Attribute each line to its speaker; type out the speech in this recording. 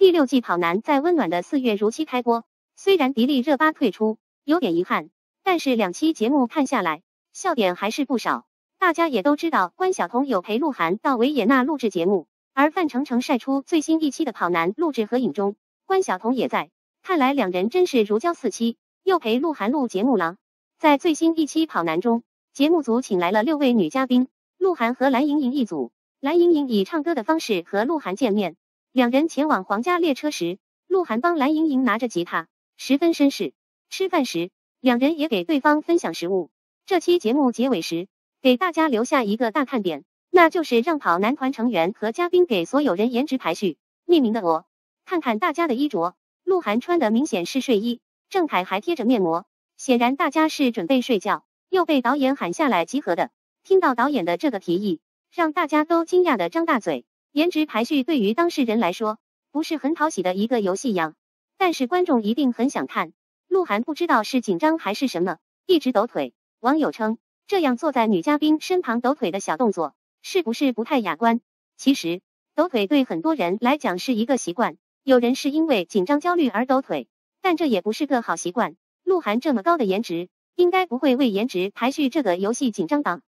Speaker 1: 第6季跑男在温暖的4月如期开播，虽然迪丽热巴退出，有点遗憾，但是2期节目看下来，笑点还是不少。大家也都知道，关晓彤有陪鹿晗到维也纳录制节目，而范丞丞晒出最新一期的跑男录制合影中，关晓彤也在，看来两人真是如胶似漆，又陪鹿晗录节目了。在最新一期跑男中，节目组请来了6位女嘉宾，鹿晗和蓝盈莹一组，蓝盈莹以唱歌的方式和鹿晗见面。两人前往皇家列车时，鹿晗帮蓝盈莹拿着吉他，十分绅士。吃饭时，两人也给对方分享食物。这期节目结尾时，给大家留下一个大看点，那就是让跑男团成员和嘉宾给所有人颜值排序。匿名的我，看看大家的衣着，鹿晗穿的明显是睡衣，郑恺还贴着面膜，显然大家是准备睡觉，又被导演喊下来集合的。听到导演的这个提议，让大家都惊讶的张大嘴。颜值排序对于当事人来说，不是很讨喜的一个游戏样，但是观众一定很想看。鹿晗不知道是紧张还是什么，一直抖腿。网友称，这样坐在女嘉宾身旁抖腿的小动作，是不是不太雅观？其实，抖腿对很多人来讲是一个习惯，有人是因为紧张焦虑而抖腿，但这也不是个好习惯。鹿晗这么高的颜值，应该不会为颜值排序这个游戏紧张党。